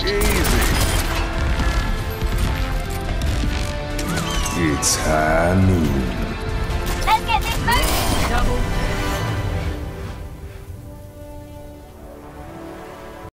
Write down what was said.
Easy. It's high noon. Let's get this first. Double